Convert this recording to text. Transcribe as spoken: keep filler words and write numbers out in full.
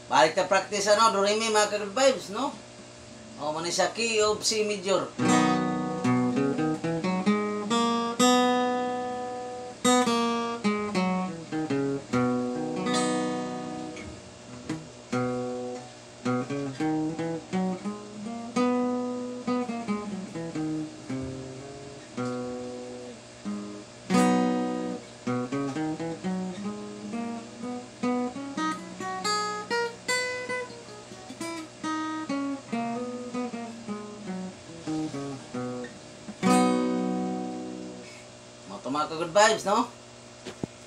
Balik na practice ano, do re mi mga ka-good vibes, no? O man siya key of C major. Mga ka-good vibes, no?